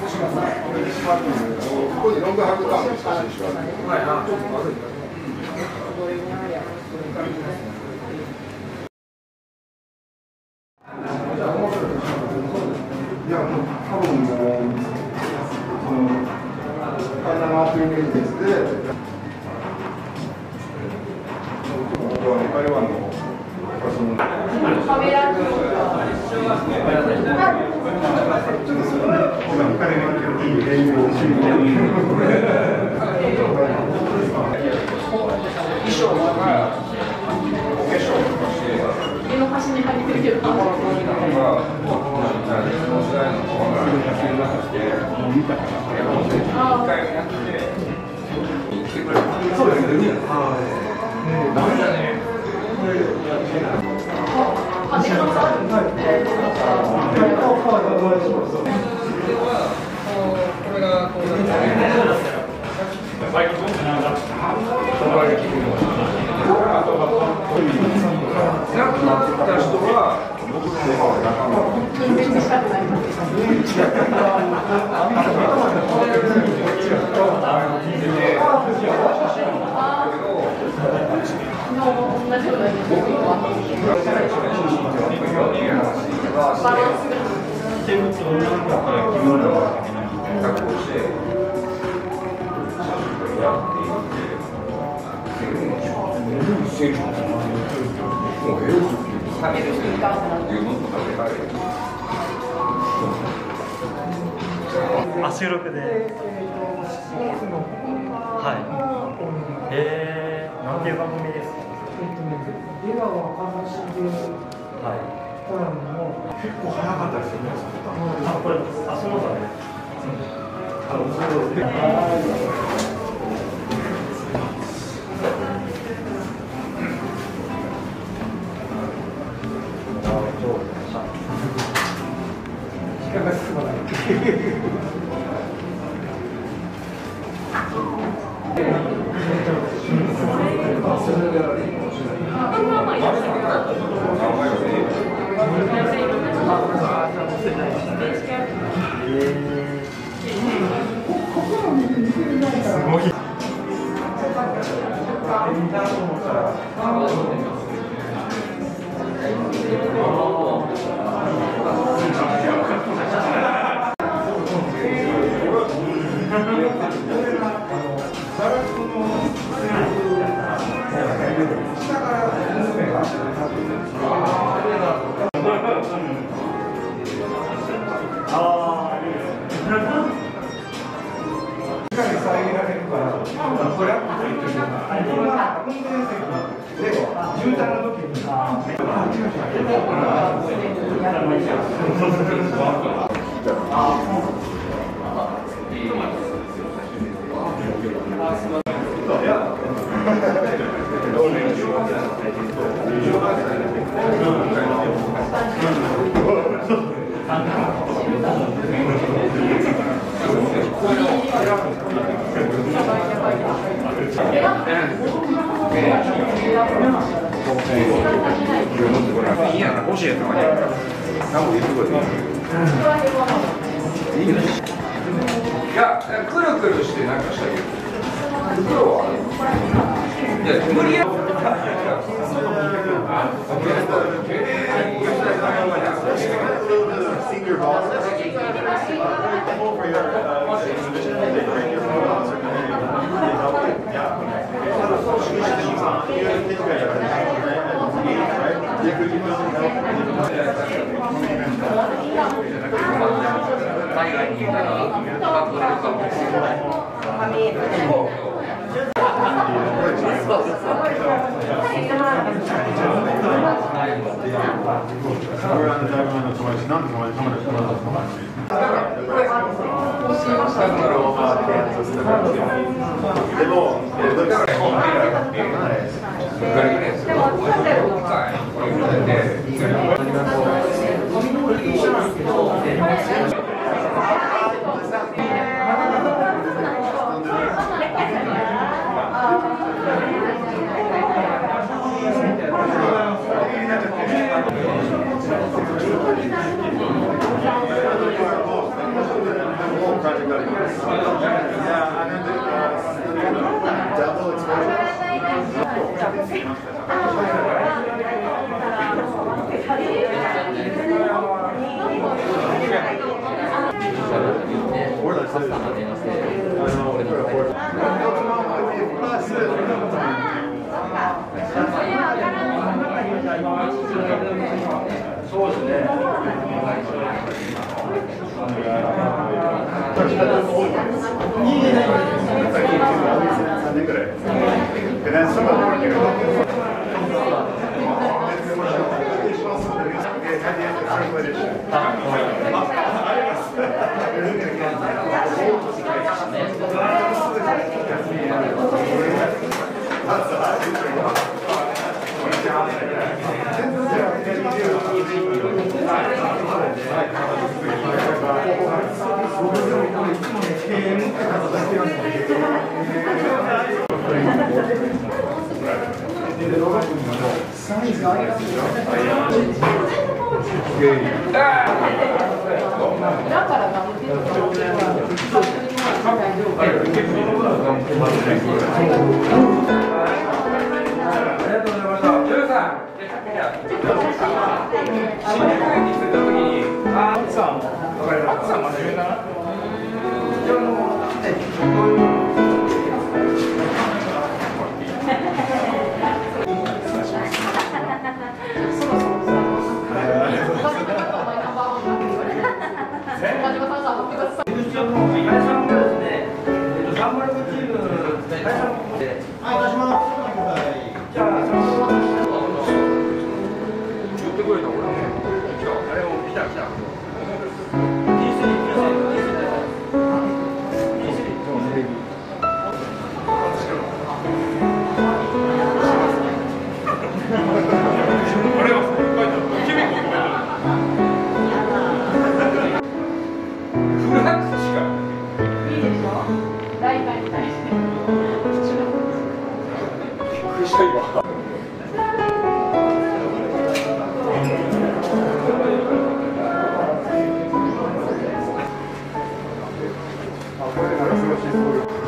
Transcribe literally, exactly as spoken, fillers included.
こにロングハグターンの写真しかない。いや、もう多分もう、その、神奈川というイメージで、台湾の、その、カメラ衣装がお化粧とかして家の端に入ってるけどなんかこの時代のわからない見たから一回やって来てくれたそうですねダメだねあ、時間差あるんですねこれがこうなってバイクなんか亡くなった人は僕の本当にしたくなりますあ、収録で。はい。えー、なんていう番組ですか。 出川若林で。 はい。 結構早かったですよね。 あ、これ、あ、その他ね。あ、そうですね。 いや、くるくるしてなんかしたけど。黒はいや、無理や。 海外にいたら高くなるかもしれない。 かそうですね。 これで長過ごしそういう